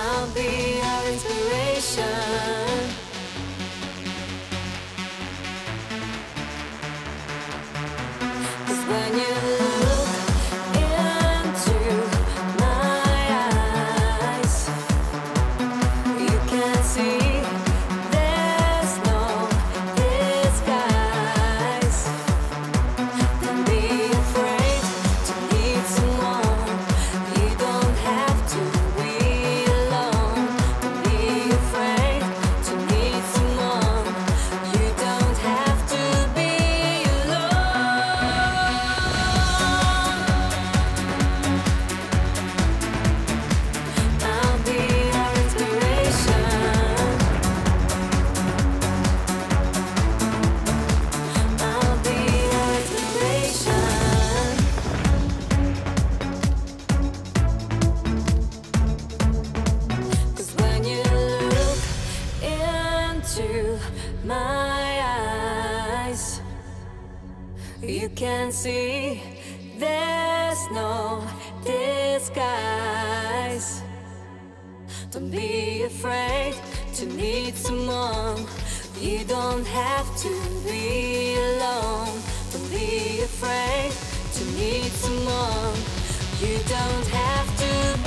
I'll be your inspiration. 'Cause when you look into my eyes, you can see there's no disguise. Don't be afraid to need someone. You don't have to be alone. Don't be afraid to need someone. You don't have to be alone. I'll be your inspiration. I'll be your inspiration. 'Cause when you look into my eyes, you can see there's no disguise. Don't be afraid to need someone. You don't have to be alone. Don't be afraid to need someone. You don't have to